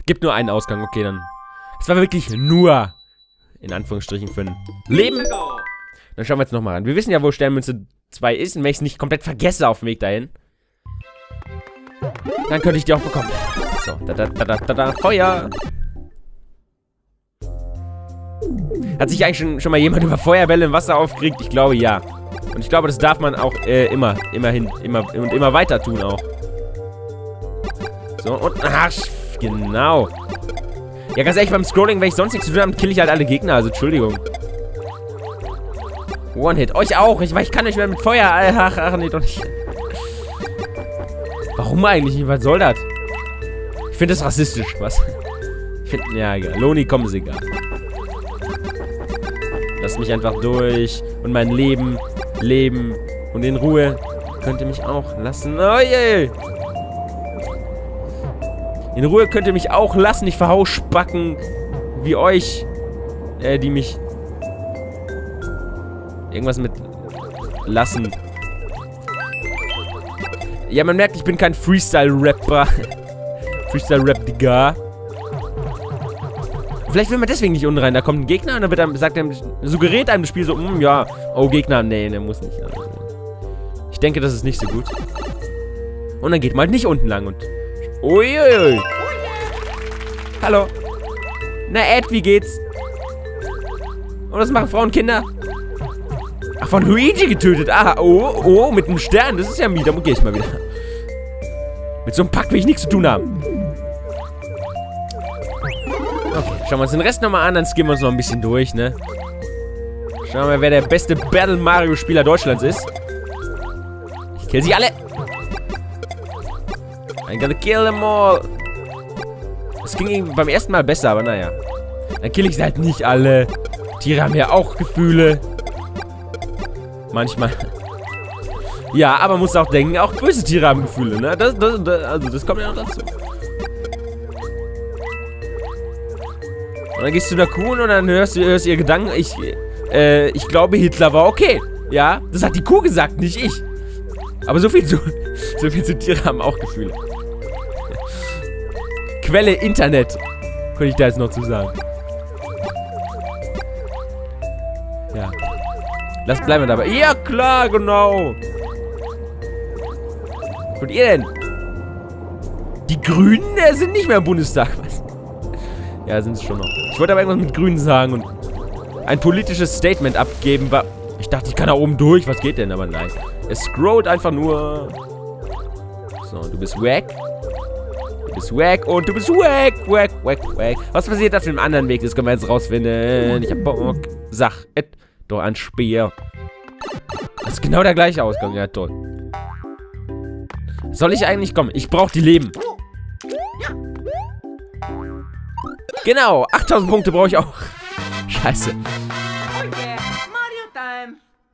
Gibt nur einen Ausgang. Okay, dann. Es war wirklich nur, in Anführungsstrichen, für ein Leben. Dann schauen wir jetzt nochmal ran. Wir wissen ja, wo Sternmünze 2 ist. Und wenn ich es nicht komplett vergesse auf dem Weg dahin, dann könnte ich die auch bekommen. So, Feuer. Hat sich eigentlich schon mal jemand über Feuerbälle im Wasser aufgeregt? Ich glaube, ja. Und ich glaube, das darf man auch immer weiter tun auch. So, und, ach, genau. Ja, ganz ehrlich, beim Scrolling, wenn ich sonst nichts zu tun habe, kill ich halt alle Gegner, also Entschuldigung. One-Hit. Euch auch. Ich kann nicht mehr mit Feuer. Ach, nee, doch nicht. Warum eigentlich nicht? Was soll das? Ich finde das rassistisch, was? Ich finde, ja, egal. Loni, komm, ist egal. Lass mich einfach durch. Und mein Leben leben. Und in Ruhe. Könnt ihr mich auch lassen. Oh je. In Ruhe könnt ihr mich auch lassen. Ich verhausspacken. Wie euch. Die mich... Irgendwas mit lassen. Ja, man merkt, ich bin kein Freestyle-Rapper. Freestyle-Rap-Digga. Vielleicht will man deswegen nicht unten rein. Da kommt ein Gegner und dann wird einem, suggeriert einem das Spiel so, ja, oh, Gegner, nee, der muss nicht. Ich denke, das ist nicht so gut. Und dann geht man halt nicht unten lang und... Uiuiui. Hallo. Na, Ed, wie geht's? Und was machen Frauen und Kinder? Ach, von Luigi getötet. Ah, oh, mit einem Stern. Das ist ja mies. Da gehe ich mal wieder. Mit so einem Pack will ich nichts zu tun haben. Okay, schauen wir uns den Rest nochmal an. Dann skippen wir uns noch ein bisschen durch, ne? Schauen wir mal, wer der beste Battle-Mario-Spieler Deutschlands ist. Ich kill sie alle. I'm gonna kill them all. Das ging beim ersten Mal besser, aber naja. Dann kill ich sie halt nicht alle. Tiere haben ja auch Gefühle. Manchmal. Ja, aber man muss auch denken, auch böse Tiere haben Gefühle, ne? Also das kommt ja noch dazu. Und dann gehst du da Kuh und dann hörst du ihr Gedanken. Ich glaube, Hitler war okay. Ja, das hat die Kuh gesagt, nicht ich. Aber so viel zu Tiere haben auch Gefühle. Quelle Internet. Könnte ich da jetzt noch zu sagen. Ja. Bleiben wir dabei. Ja, klar, genau. Und ihr denn? Die Grünen sind nicht mehr im Bundestag. Was? Ja, sind sie schon noch. Ich wollte aber irgendwas mit Grünen sagen und ein politisches Statement abgeben. Ich dachte, ich kann da oben durch. Was geht denn? Aber nein. Es scrollt einfach nur. So, du bist wack. Du bist wack und du bist wack. Wack. Was passiert auf dem anderen Weg? Das können wir jetzt rausfinden. Ich hab Bock. Sach. Doch ein Speer. Das ist genau der gleiche Ausgang. Ja, toll. Soll ich eigentlich kommen? Ich brauche die Leben. Genau. 8000 Punkte brauche ich auch. Scheiße. Oh yeah. Mario time.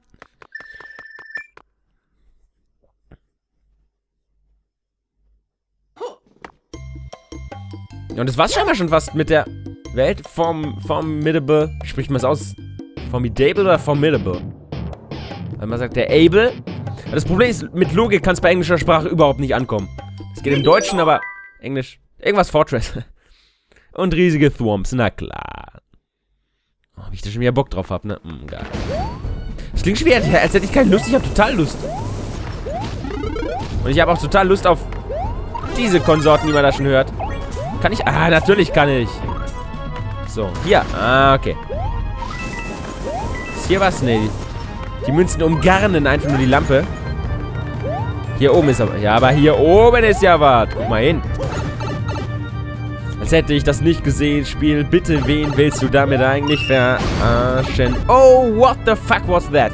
Und das war's scheinbar schon fast mit der Welt. Formidable. Spricht man es aus? Formidable oder Formidable? Weil man sagt, der Able. Das Problem ist, mit Logik kann es bei englischer Sprache überhaupt nicht ankommen. Es geht im Deutschen, aber Englisch. Irgendwas Fortress. Und riesige Thwomps, na klar. Oh, wie ich da schon wieder Bock drauf habe, ne? Geil. Das klingt schwer, als hätte ich keine Lust. Ich habe total Lust. Und ich habe auch total Lust auf diese Konsorten, die man da schon hört. Kann ich? Ah, natürlich kann ich. So, hier. Ah, okay. Ist hier was? Nee. Die Münzen umgarnen einfach nur die Lampe. Hier oben ist aber... Ja, aber hier oben ist ja was. Guck mal hin. Als hätte ich das nicht gesehen. Spiel, bitte, wen willst du damit eigentlich verarschen? Oh, what the fuck was that?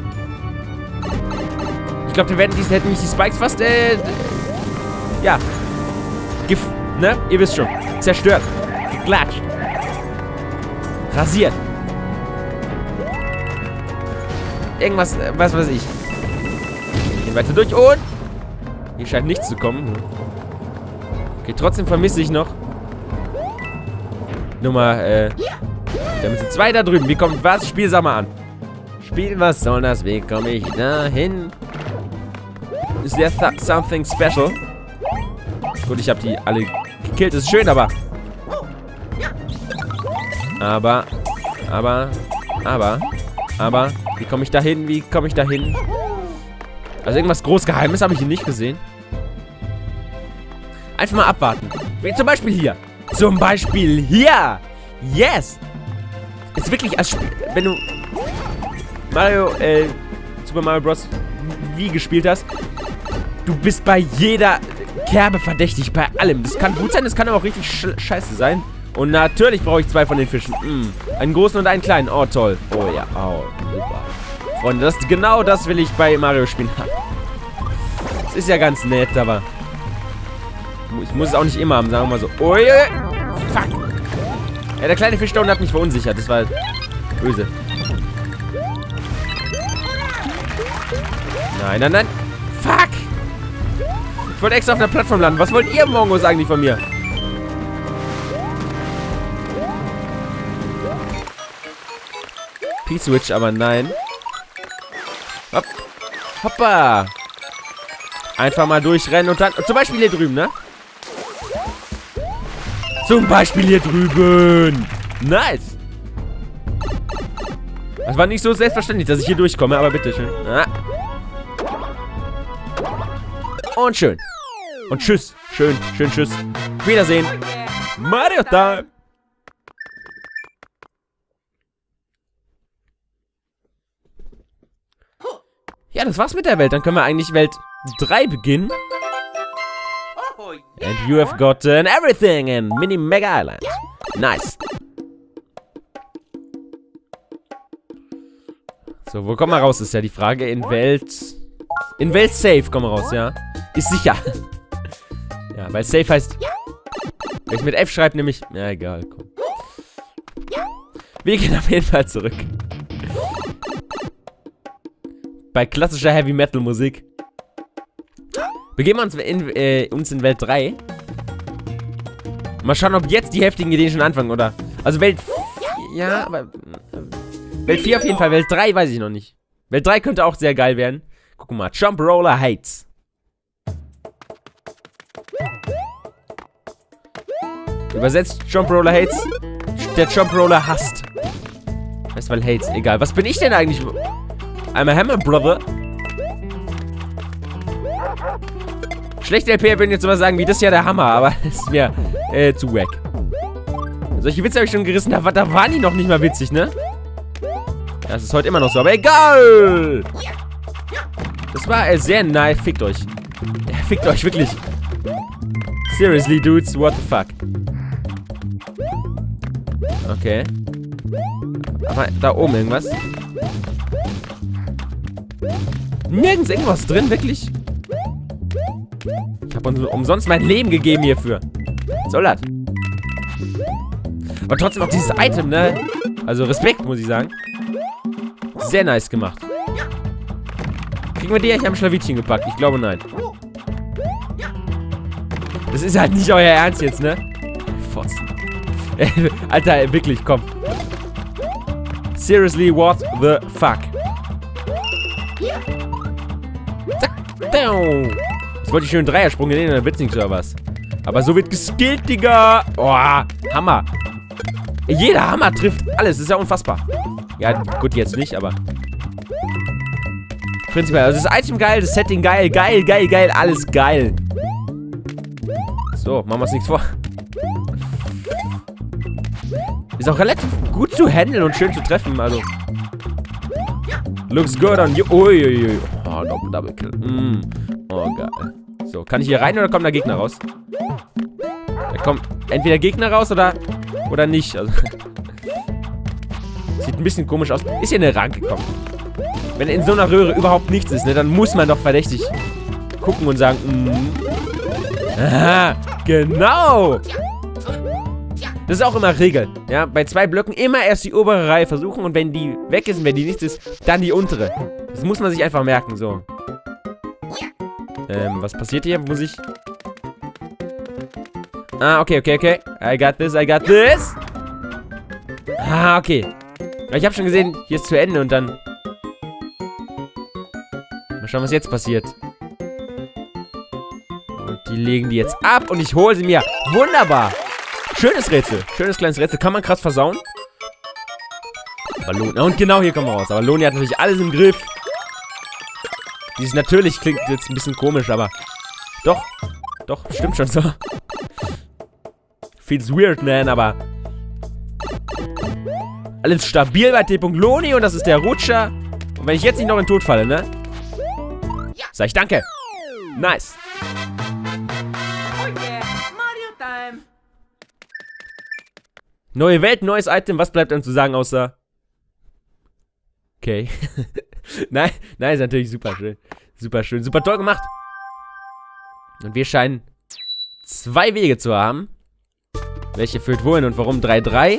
Ich glaube, hätten mich die Spikes fast, ja. Ne? Ihr wisst schon. Zerstört. Geklatscht. Rasiert. Irgendwas, was weiß ich. Gehen weiter durch und... Hier scheint nichts zu kommen. Okay, trotzdem vermisse ich noch... Nummer, damit sind 2 da drüben. Wie kommt was? Spiel, sag mal an. Spiel, was soll das? Wie komme ich da hin? Is there something special? Gut, ich habe die alle gekillt. Das ist schön, aber Aber, wie komme ich da hin? Wie komme ich da hin? Also irgendwas Großgeheimes habe ich hier nicht gesehen. Einfach mal abwarten. Wie zum Beispiel hier. Zum Beispiel hier. Yes. Ist wirklich als Spiel, wenn du Super Mario Bros. Wie gespielt hast, du bist bei jeder Kerbe verdächtig, bei allem. Das kann gut sein, das kann aber auch richtig scheiße sein. Und natürlich brauche ich 2 von den Fischen. Einen großen und einen kleinen. Oh, toll. Oh ja, oh, super. Freunde, genau das will ich bei Mario spielen. Das ist ja ganz nett, aber ich muss es auch nicht immer haben, sagen wir mal so. Oh, fuck. Ja, der kleine Fisch da unten hat mich verunsichert. Das war böse. Nein, nein, nein. Fuck. Ich wollte extra auf der Plattform landen. Was wollt ihr, Mongos, eigentlich von mir? P-Switch, aber nein. Hopp. Hoppa. Einfach mal durchrennen und dann... Zum Beispiel hier drüben, ne? Zum Beispiel hier drüben. Nice. Das war nicht so selbstverständlich, dass ich hier durchkomme, aber bitteschön. Ah. Und schön. Und tschüss. Schön, tschüss. Wiedersehen. Mario Time. Ja, das war's mit der Welt. Dann können wir eigentlich Welt 3 beginnen. And you have gotten everything in Mini Mega Island. Nice. So, wo kommen wir raus, ist ja die Frage. In Welt Safe kommen wir raus, ja. Ist sicher. Ja, weil Safe heißt... Wenn ich mit F schreibe, nämlich... Ja, egal, komm. Wir gehen auf jeden Fall zurück. Bei klassischer Heavy Metal Musik. Begeben wir uns in Welt 3. Mal schauen, ob jetzt die heftigen Ideen schon anfangen, oder? Also Welt 4, ja, aber... Welt 4 auf jeden Fall, Welt 3 weiß ich noch nicht. Welt 3 könnte auch sehr geil werden. Guck mal, Jump Roller Heights. Übersetzt Jump Roller Hates. Der Jump Roller hasst. Weißt du, weil Hates, egal. Was bin ich denn eigentlich? I'm a Hammer Brother. Schlechte LP würden jetzt sowas sagen wie, das ist ja der Hammer, aber das ist mir zu wack. Solche Witze habe ich schon gerissen, da waren die noch nicht mal witzig, ne? Das ist heute immer noch so, aber egal! Das war sehr nice. Fickt euch. Ja, fickt euch, wirklich. Seriously, dudes, what the fuck? Okay. Aber da oben irgendwas. Nirgends irgendwas drin, wirklich? Ich habe umsonst mein Leben gegeben hierfür. Was soll das? Aber trotzdem auch dieses Item, ne? Also Respekt, muss ich sagen. Sehr nice gemacht. Kriegen wir die eigentlich am Schlawittchen gepackt? Ich glaube, nein. Das ist halt nicht euer Ernst jetzt, ne? Fotzen. Alter, wirklich, komm. Seriously, what the fuck? Zack. Jetzt wollte ich schön einen Dreiersprung nehmen, dann wird's nichts oder was. Aber so wird geskillt, Digga. Oh, Hammer. Jeder Hammer trifft alles. Das ist ja unfassbar. Ja, gut, jetzt nicht, aber... Prinzipiell, also das Item geil, das Setting geil, geil, alles geil. So, machen wir uns nichts vor. Ist auch relativ gut zu handeln und schön zu treffen, also. Looks good on you. Uiuiui. Oh, Double Kill. Oh, geil. So, kann ich hier rein oder kommen da Gegner raus? Da kommen entweder Gegner raus oder nicht. Also. Sieht ein bisschen komisch aus. Ist hier eine Ranke gekommen. Wenn in so einer Röhre überhaupt nichts ist, ne, dann muss man doch verdächtig gucken und sagen, Aha, genau. Das ist auch immer Regel. Ja, bei 2 Blöcken immer erst die obere Reihe versuchen und wenn die weg ist und wenn die nichts ist, dann die untere. Das muss man sich einfach merken, so. Was passiert hier? Muss ich... Ah, okay. I got this. Ah, okay. Ich habe schon gesehen, hier ist zu Ende und dann... Mal schauen, was jetzt passiert. Und die legen die jetzt ab und ich hole sie mir. Wunderbar. Schönes Rätsel. Schönes kleines Rätsel. Kann man krass versauen. Aber Loni... Und genau hier kommen wir raus. Aber Loni hat natürlich alles im Griff. Dieses natürlich klingt jetzt ein bisschen komisch, aber... Doch, stimmt schon so. Feels weird, man, aber... Alles stabil bei T. Loni und das ist der Rutscher. Und wenn ich jetzt nicht noch in den Tod falle, ne? Sag ich danke. Nice. Oh yeah, Mario Time. Neue Welt, neues Item. Was bleibt dann zu sagen, außer... Okay. Nein, ist natürlich super schön. Super schön, super toll gemacht. Und wir scheinen 2 Wege zu haben. Welche führt wohin und warum 3-3?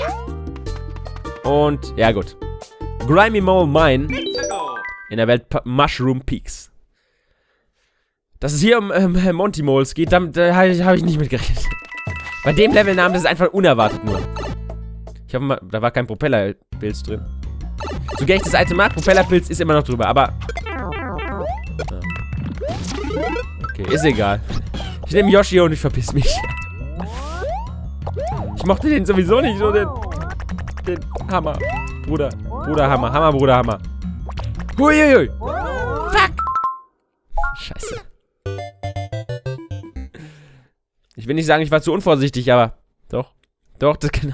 Und, ja gut. Grimy Mole Mine in der Welt Mushroom Peaks. Dass es hier um Monty Moles geht, damit habe ich nicht mitgerechnet. Bei dem Levelnamen, das ist einfach unerwartet nur. Ich hoffe mal, da war kein Propellerpilz drin. So gerne ich das Item mag, Propellerpilz ist immer noch drüber, aber... Okay, ist egal. Ich nehme Yoshi und ich verpiss mich. Ich mochte den sowieso nicht, so den Hammer. Bruder Hammer. Hammer, Bruder Hammer. Huiuiui. Fuck. Scheiße. Ich will nicht sagen, ich war zu unvorsichtig, aber... Doch, das kann...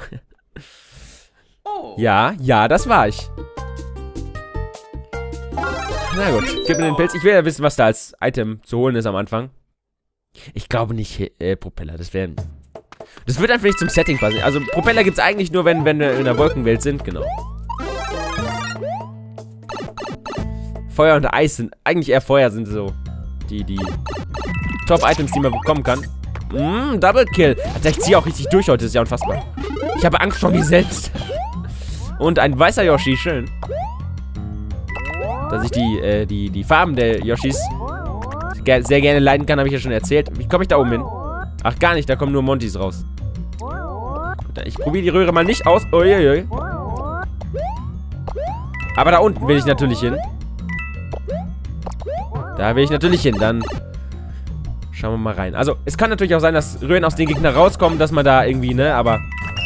Ja, das war ich. Na gut, gib mir den Pilz. Ich will ja wissen, was da als Item zu holen ist am Anfang. Ich glaube nicht Propeller, das wird einfach nicht zum Setting passen. Also Propeller gibt es eigentlich nur, wenn wir in der Wolkenwelt sind, genau. Feuer und Eis sind, eigentlich eher Feuer sind so die Top-Items, die man bekommen kann. Double Kill. Alter, ich ziehe auch richtig durch heute, das ist ja unfassbar. Ich habe Angst vor mir selbst. Und ein weißer Yoshi, schön. Dass ich die Farben der Yoshis sehr gerne leiden kann, habe ich ja schon erzählt. Wie komme ich da oben hin? Ach, gar nicht, da kommen nur Montys raus. Ich probiere die Röhre mal nicht aus. Uiuiui. Aber da unten will ich natürlich hin. Da will ich natürlich hin, dann schauen wir mal rein. Also, es kann natürlich auch sein, dass Röhren aus den Gegnern rauskommen, dass man da irgendwie, ne, aber...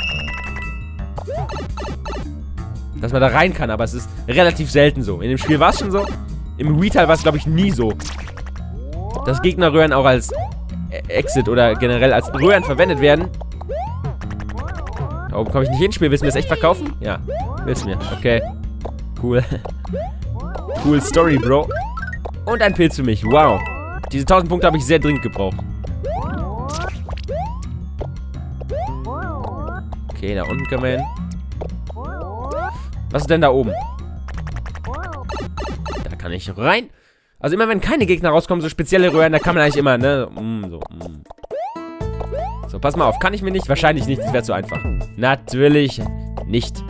Dass man da rein kann, aber es ist relativ selten so. In dem Spiel war es schon so. Im Retail war es, glaube ich, nie so. Dass Gegnerröhren auch als Exit oder generell als Röhren verwendet werden. Da oben komme ich nicht hin. Spiel, willst du mir das echt verkaufen? Ja, willst du mir. Okay. Cool. Cool Story, Bro. Und ein Pilz für mich. Wow. Diese 1000 Punkte habe ich sehr dringend gebraucht. Okay, da unten können wir hin. Was ist denn da oben? Da kann ich rein. Also immer wenn keine Gegner rauskommen, so spezielle Röhren, da kann man eigentlich immer, ne? So, pass mal auf. Kann ich mir nicht? Wahrscheinlich nicht. Das wäre zu einfach. Natürlich nicht.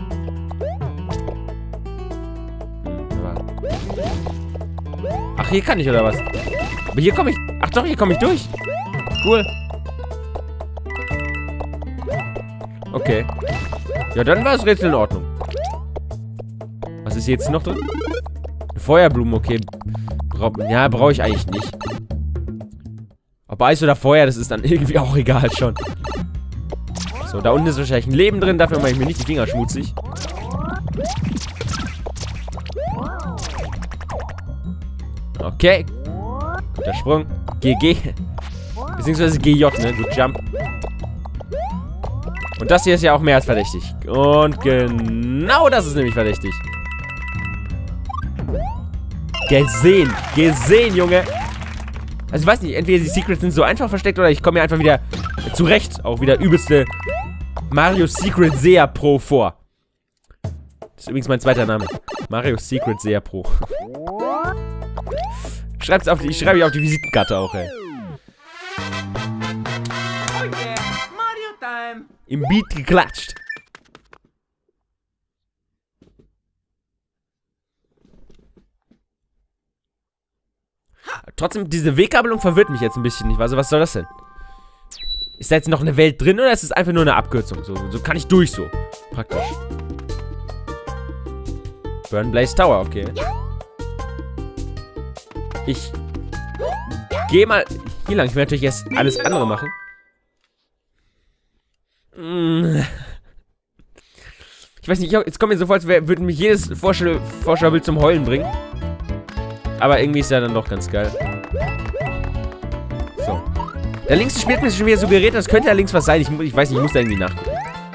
Ach, hier kann ich, oder was? Aber hier komme ich... Ach doch, hier komme ich durch. Cool. Okay. Ja, dann war das Rätsel in Ordnung. Was ist jetzt noch drin? Feuerblumen, okay. Ja, brauche ich eigentlich nicht. Ob Eis oder Feuer, das ist dann irgendwie auch egal schon. So, da unten ist wahrscheinlich ein Leben drin. Dafür mache ich mir nicht die Finger schmutzig. Okay. Guter Sprung. GG. Beziehungsweise GJ, ne? Good Jump. Und das hier ist ja auch mehr als verdächtig. Und genau das ist nämlich verdächtig. Gesehen. Gesehen, Junge. Also ich weiß nicht, entweder die Secrets sind so einfach versteckt oder ich komme mir einfach wieder zurecht. Auch wieder übelste Mario Secret Seher Pro vor. Das ist übrigens mein zweiter Name. Mario Secret Seher Pro. Schreib's auf die, ich schreibe auf die Visitenkarte auch, ey. Oh yeah, Mario Time. Im Beat geklatscht. Trotzdem, diese Weggabelung verwirrt mich jetzt ein bisschen nicht. Also, was soll das denn? Ist da jetzt noch eine Welt drin oder ist es einfach nur eine Abkürzung? So kann ich durch, so. Praktisch. Burn Blaze Tower, okay. Ich gehe mal hier lang. Ich will natürlich erst alles andere machen. Ich weiß nicht, jetzt kommt mir so vor, als würde mich jedes Vorschaubild zum Heulen bringen. Aber irgendwie ist er dann doch ganz geil. So. Da links spielt mir schon wieder suggeriert, das könnte da links was sein. Ich weiß nicht, ich muss da irgendwie nachgucken.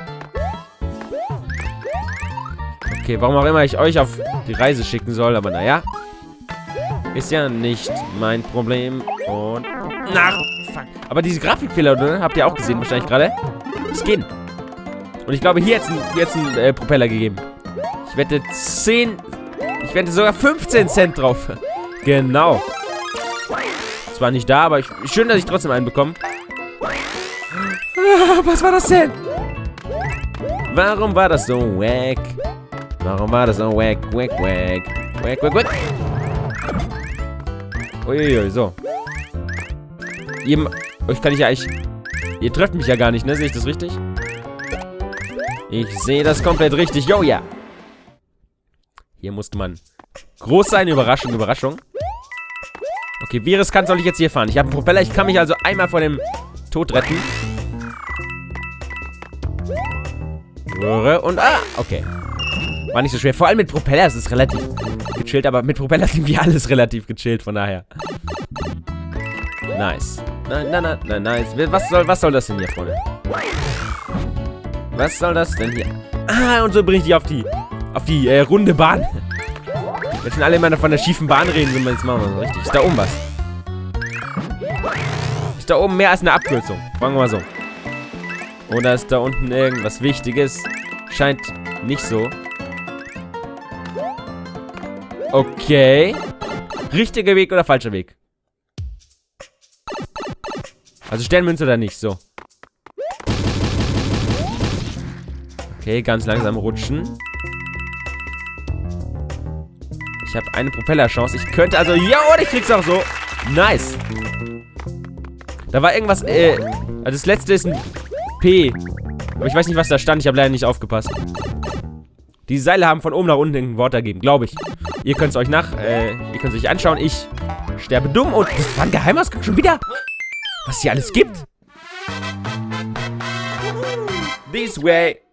Okay, warum auch immer ich euch auf die Reise schicken soll, aber naja. Ist ja nicht mein Problem. Und... Ach, fuck. Aber diese Grafikfehler, ne, habt ihr auch gesehen wahrscheinlich gerade. Das geht. Und ich glaube, hier jetzt ein Propeller gegeben. Ich wette 10... Ich wette sogar 15 Cent drauf. Genau. Zwar nicht da, aber schön, dass ich trotzdem einen bekomme. Was war das denn? Warum war das so wack? Warum war das so wack, wack, wack? Wack, wack, wack. Uiuiui, so. Euch kann ich ja eigentlich... Ihr trefft mich ja gar nicht, ne? Sehe ich das richtig? Ich sehe das komplett richtig. Jo, ja. Hier musste man groß sein. Überraschung, Überraschung. Okay, wie riskant soll ich jetzt hier fahren? Ich habe einen Propeller. Ich kann mich also einmal vor dem Tod retten. Und, okay. War nicht so schwer. Vor allem mit Propeller ist es relativ gechillt. Aber mit Propeller ist irgendwie alles relativ gechillt. Von daher. Nice. Nein, nice. Was soll das denn hier, Freunde? Was soll das denn hier? Ah, und so bringe ich die auf die runde Bahn. Wenn schon alle immer von der schiefen Bahn reden, sind wir jetzt machen wir so richtig. Ist da oben was? Ist da oben mehr als eine Abkürzung? Fragen wir mal so. Oder ist da unten irgendwas Wichtiges? Scheint nicht so. Okay. Richtiger Weg oder falscher Weg? Also Sternmünze oder nicht? So. Okay, ganz langsam rutschen. Ich habe eine Propellerchance. Ich könnte also... Ja, und ich krieg's auch so. Nice. Da war irgendwas... Also das letzte ist ein P. Aber ich weiß nicht, was da stand. Ich habe leider nicht aufgepasst. Die Seile haben von oben nach unten ein Wort ergeben, glaube ich. Ihr könnt es euch ihr könnt es euch anschauen. Ich sterbe dumm. Und das war ein Geheimausgang schon wieder. Was hier alles gibt. This way.